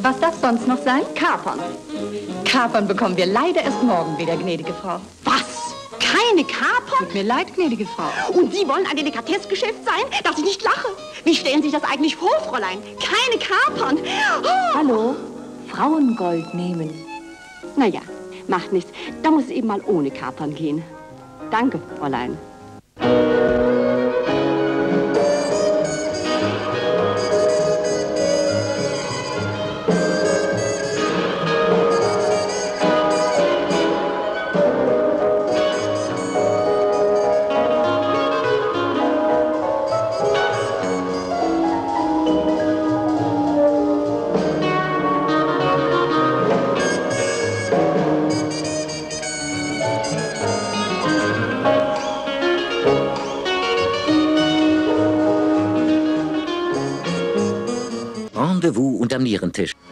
Was darf sonst noch sein? Kapern. Kapern bekommen wir leider erst morgen wieder, gnädige Frau. Was? Keine Kapern? Tut mir leid, gnädige Frau. Und Sie wollen ein Delikatessgeschäft sein, dass ich nicht lache? Wie stellen Sie sich das eigentlich vor, Fräulein? Keine Kapern. Oh. Hallo? Frauengold nehmen. Naja, macht nichts. Da muss es eben mal ohne Kapern gehen. Danke, Fräulein. Rendezvous unterm Nierentisch.